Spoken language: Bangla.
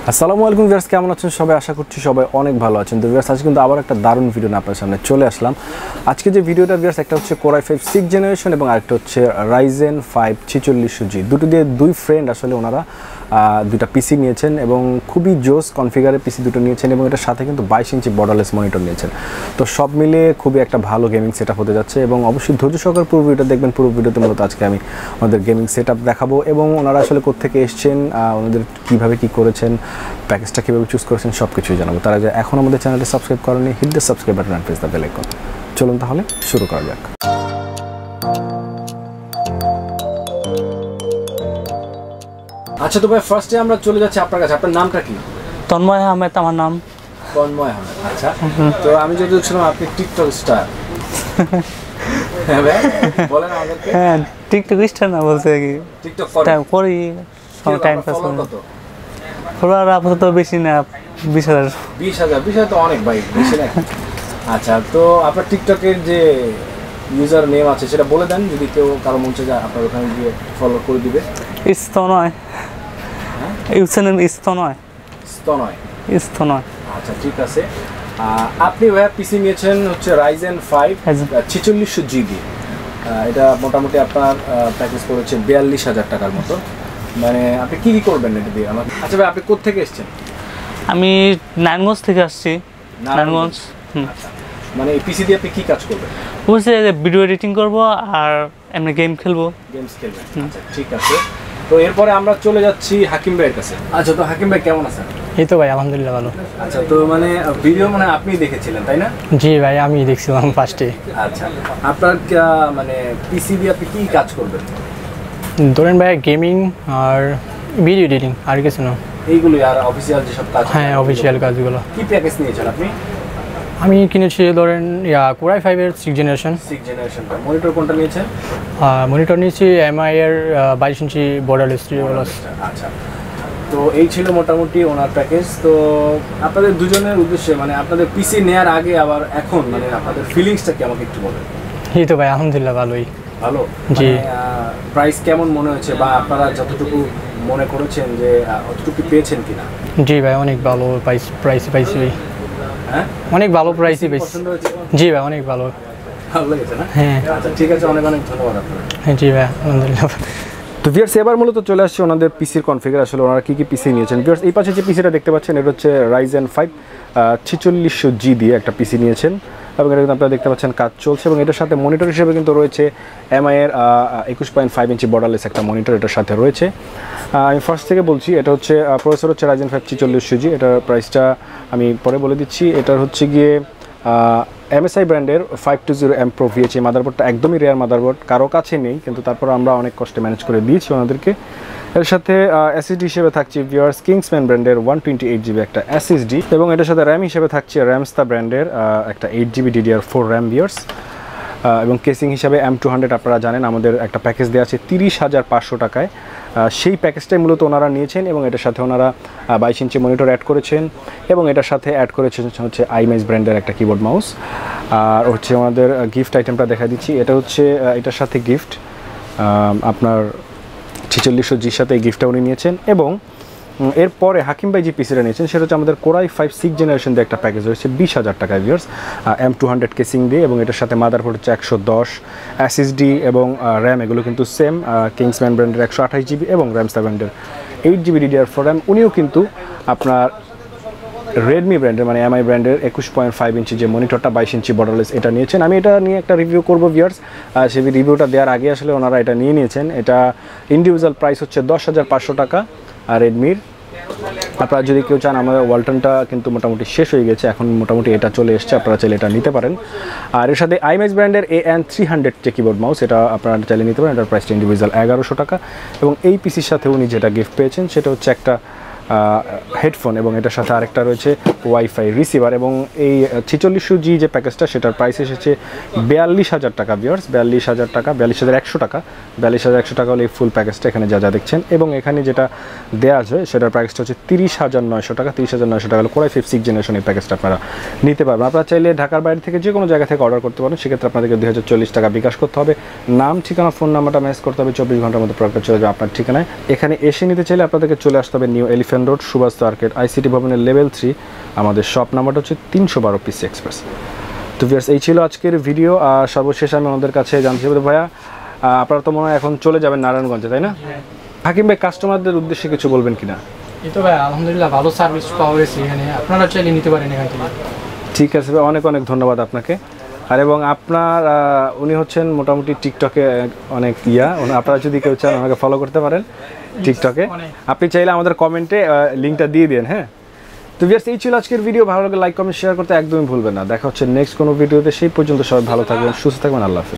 আসসালামু আলাইকুম ভিউয়ার্স, কেমন আছেন সবাই? আশা করছি সবাই অনেক ভালো আছেন। তো ভিউয়ার্স, আজকে কিন্তু আবার একটা দারুণ ভিডিও নিয়ে আপনার সামনে চলে আসলাম। আজকে যে ভিডিওটা ভিউয়ার্স, একটা হচ্ছে Core i5 6th জেনারেশন এবং আরেকটা হচ্ছে Ryzen 5 4600G। দুটো দিয়ে দুই ফ্রেন্ড আসলে ওনারা দুইটা পিসি নিয়েছেন এবং খুবই জোস কনফিগারের পিসি দুটো নিয়েছেন এবং এটার সাথে কিন্তু 22 ইঞ্চি বর্ডারলেস মনিটর নিয়েছেন। তো সব মিলিয়ে খুবই একটা ভালো গেমিং সেটআপ হতে যাচ্ছে এবং অবশ্যই ধৈর্য সহকারে পুরো ভিডিওটা দেখবেন। পুরো ভিডিওতে মূলত আজকে আমি ওনাদের গেমিং সেটআপ দেখাবো এবং ওনারা আসলে কোত্থেকে এসছেন, ওনাদের কীভাবে কী করেছেন, প্যাকেজটা কীভাবে চুজ করেছেন সব কিছুই জানাবো। তার আগে এখন আমাদের চ্যানেলটি সাবস্ক্রাইব করেননি, hit the subscribe button and press the bell icon. চলুন তাহলে শুরু করা যাক। আচ্ছা, তো ভাই ফার্স্টে আমরা চলে যাচ্ছি আপনার কাছে। আপনার নামটা কি? তন্ময় আহমেদ আমার নাম। তন্ময় আহমেদ, আচ্ছা। তো আমি যদি শুনলাম আপনি টিকটক স্টার। হ্যাঁ ভাই, বলেন আমাদেরকে। হ্যাঁ, টিকটক স্টার না বলতে কি টিকটক করি টাইম পাস করি। ফলোয়ার আপাতত বেশি না, 20,000। 20,000 তো অনেক ভাই, বেশি না। আচ্ছা, তো আপনার টিকটকের যে ইউজার নেম আছে সেটা বলে দেন, যদি কেউ কারো মন চায় আপনার ওখানে গিয়ে ফলো করে দিবে। Stanoy, user name Stanoy. স্তনয়। আচ্ছা, ঠিক আছে। আপনি ভাইয়া পিসি নিয়েছেন হচ্ছে Ryzen 5 4600GB। এটা মোটামুটি আপনার প্যাকেজ করেছে 42,000 টাকার মতো। মানে আপনি কি কি করবেন এটা দিয়ে আমাকে? আচ্ছা ভাই, আপনি কোথা থেকে এসেছেন? আমি নারায়ণগঞ্জ থেকে আসছি। নারায়ণগঞ্জ। আচ্ছা, মানে এই পিসি দিয়ে আপনি কি কাজ করবেন? বলছে ভিডিও এডিটিং করব আর এমনি গেম খেলবো। গেমস খেলবেন, আচ্ছা ঠিক আছে। তো এরপরে আমরা চলে যাচ্ছি হাকিম ভাইয়ের কাছে। আচ্ছা, তো হাকিম ভাই কেমন আছেন? এই তো ভাই আলহামদুলিল্লাহ ভালো। আচ্ছা, তো মানে ভিডিও মানে আপনি দেখেছিলেন তাই না? জি ভাই, আমি দেখছিলাম ফার্স্টে। আচ্ছা, আপনার মানে পিসি দিয়ে আপনি কি কাজ করবেন? ধরেন ভাই গেমিং আর ভিডিও এডিটিং, আর কিছু না। এইগুলোই, আর অফিসিয়াল যেসব কাজ? হ্যাঁ, অফিসিয়াল কাজগুলো। কি প্যাকেজ নিয়েছেন আপনি? আমি কিনেছি ধরেন Core i5 এর 6th জেনারেশন। মনিটর কোনটা নিয়েছেন? মনিটর নিয়েছি MI এর 22 ইঞ্চি বর্ডারলেস। আচ্ছা, তো এই ছিল মোটামুটি ওনার প্যাকেজ। তো আপনাদের দুজনের উদ্দেশ্যে, মানে আপনাদের পিসি নেওয়ার আগে আবার এখন, মানে আপনাদের ফিলিংসটা কি আমাকে একটু বলেন। এই তো ভাই আলহামদুলিল্লাহ ভালোই। ভালো? জি। প্রাইস কেমন মনে হচ্ছে, বা আপনারা যতটুকু মনে করেছেন যে অতটুকু পেয়েছেন কিনা? জি ভাই, অনেক ভালো প্রাইস পাইছি। হ্যাঁ, অনেক ভালো প্রাইসই পাইছি। জি ভাই, অনেক ভালো লেগেছে না? হ্যাঁ। আচ্ছা ঠিক আছে, অনেক অনেক ধন্যবাদ আপনার। হ্যাঁ জি ভাই, আলহামদুলিল্লাহ। তো ভিউয়ার্স, এবার মূলত চলে আসছে ওনাদের পিসির কনফিগার, আসলে ওনারা কী কী পিসি নিয়েছেন। ভিউয়ার্স, এই পাশে যে পিসিটা দেখতে পাচ্ছেন এটা হচ্ছে Ryzen 5 4600G দিয়ে একটা পিসি নিয়েছেন এবং এটা কিন্তু আপনারা দেখতে পাচ্ছেন কাজ চলছে এবং এটার সাথে মনিটর হিসেবে কিন্তু রয়েছে MI এর 21.5 ইঞ্চি বর্ডারলেস একটা মনিটর এটার সাথে রয়েছে। আমি ফার্স্ট থেকে বলছি, এটা হচ্ছে প্রসেসর হচ্ছে Ryzen 5 4600G। এটার প্রাইসটা আমি পরে বলে দিচ্ছি। এটার হচ্ছে গিয়ে MSI ব্র্যান্ডের 520M Pro VHA মাদারবোর্ডটা একদমই রেয়ার মাদারবোর্ড, কারো কাছে নেই, কিন্তু তারপর আমরা অনেক কষ্টে ম্যানেজ করে দিয়েছি ওনাদেরকে। এর সাথে SSD হিসেবে থাকছে ভিউয়ার্স কিংসম্যান ব্র্যান্ডের 128GB একটা SSD এবং এটার সাথে র্যাম হিসেবে থাকছে র্যামস্তা ব্র্যান্ডের একটা 8GB DDR4 র্যাম ভিউয়ার্স। এবং কেসিং হিসাবে M200 আপনারা জানেন আমাদের একটা প্যাকেজ দেওয়া আছে 30,500 টাকায়। সেই প্যাকেজটাই মূলত ওনারা নিয়েছেন এবং এটার সাথে ওনারা 22 ইঞ্চি মনিটর অ্যাড করেছেন এবং এটার সাথে অ্যাড করেছেন হচ্ছে আইম্যাক্স ব্র্যান্ডের একটা কিবোর্ড মাউস। আর হচ্ছে আমাদের গিফট আইটেমটা দেখা দিচ্ছি, এটা হচ্ছে এটার সাথে গিফট আপনার 4600Gর সাথে এই গিফটটা উনি নিয়েছেন। এবং এরপরে হাকিম ভাই যে পিসিটা নিয়েছেন সেটা হচ্ছে আমাদের Core i5 6th জেনারেশন দিয়ে একটা প্যাকেজ রয়েছে 20,000 টাকায় ভিউয়ার্স, M200 কেসিং দিয়ে এবং এটার সাথে মাদারবোর্ড হচ্ছে 110, SSD এবং র্যাম এগুলো কিন্তু সেম কিংসম্যান ব্র্যান্ডের 128GB এবং র্যামস্তা ব্র্যান্ডের 8GB DDR4 র্যাম। উনিও কিন্তু আপনার রেডমি ব্র্যান্ডের মানে MI ব্র্যান্ডের 21.5 ইঞ্চি যে মনিটরটা 22 ইঞ্চি বর্ডারলেস এটা নিয়েছেন। আমি এটা নিয়ে একটা রিভিউ করবো ভিউয়ার্স, সেই রিভিউটা দেওয়ার আগে আসলে ওনারা এটা নিয়ে নিয়েছেন। এটা ইন্ডিভিজুয়াল প্রাইস হচ্ছে 10,500 টাকা আর রেডমির। আপনারা যদি কেউ চান, আমাদের ওয়ালটনটা কিন্তু মোটামুটি শেষ হয়ে গেছে, এখন মোটামুটি এটা চলে এসছে, আপনারা চাইলে এটা নিতে পারেন। আর এর সাথে আইম্যাক্স ব্র্যান্ডের AN300 যে কিবোর্ড মাউস এটা আপনারা চাইলে নিতে পারেন। এটার প্রাইসটা ইন্ডিভিজুয়াল 1100 টাকা এবং এই পিসির সাথে উনি যেটা গিফট পেয়েছেন সেটা হচ্ছে একটা হেডফোন এবং এটার সাথে আরেকটা রয়েছে ওয়াইফাই রিসিভার। এবং এই 4600G যে প্যাকেজটা সেটার প্রাইস এসেছে 42,000 টাকা ভিউয়ার্স, 42,000 টাকা, 42,100 টাকা। 42,100 টাকা হলে এই ফুল প্যাকেজটা এখানে যা যা দেখছেন এবং এখানে যেটা দেওয়া আছে সেটার প্রাইসটা হচ্ছে 30,900 টাকা। 30,900 টাকা হলে Core i5 6th জেনারেশন এই প্যাকেজটা আপনারা নিতে পারবেন। আপনারা চাইলে ঢাকার বাইরে থেকে যে কোনো জায়গা থেকে অর্ডার করতে পারেন, সেক্ষেত্রে আপনাদেরকে 2040 টাকা বিকাশ করতে হবে। নাম, ঠিকানা, ফোন নাম্বারটা ম্যাচ করতে হবে, 24 ঘন্টার মধ্যে প্রোডাক্টটা চলে যাবে আপনার ঠিকানায়। এখানে এসে নিতে চাইলে আপনাদেরকে চলে আসতে হবে new elephant elephant road Subastu arcade ICT ভবনের লেভেল 3 আমাদের শপ নাম্বারটা হচ্ছে 312 পিসি এক্সপ্রেস। তো ভিউয়ার্স এই ছিল আজকের ভিডিও। আর সর্বশেষ আমি আমাদের কাছে জানতে চাইবো ভাইয়া, আপনারা তো মনে হয় এখন চলে যাবেন নারায়ণগঞ্জে, তাই না? হাকিম ভাই, কাস্টমারদের উদ্দেশ্যে কিছু বলবেন কিনা? এই তো ভাই আলহামদুলিল্লাহ ভালো সার্ভিস পাওয়া গেছে এখানে, আপনারা চাইলে নিতে পারেন এখান থেকে। ঠিক আছে ভাই, অনেক অনেক ধন্যবাদ আপনাকে। আর এবং আপনার উনি হচ্ছেন মোটামুটি টিকটকে অনেক আপনারা যদি কেউ চান আমাকে ফলো করতে পারেন টিকটকে। আপনি চাইলে আমাদের কমেন্টে লিঙ্কটা দিয়ে দিন। হ্যাঁ, তো ভিউয়ার্স এই ছিল আজকের ভিডিও। ভালো লাগলে লাইক কমেন্ট শেয়ার করতে একদমই ভুলবেন না। দেখা হচ্ছে নেক্সট কোনো ভিডিওতে। সেই পর্যন্ত সবাই ভালো থাকবেন, সুস্থ থাকবেন। আল্লাহ হাফেজ।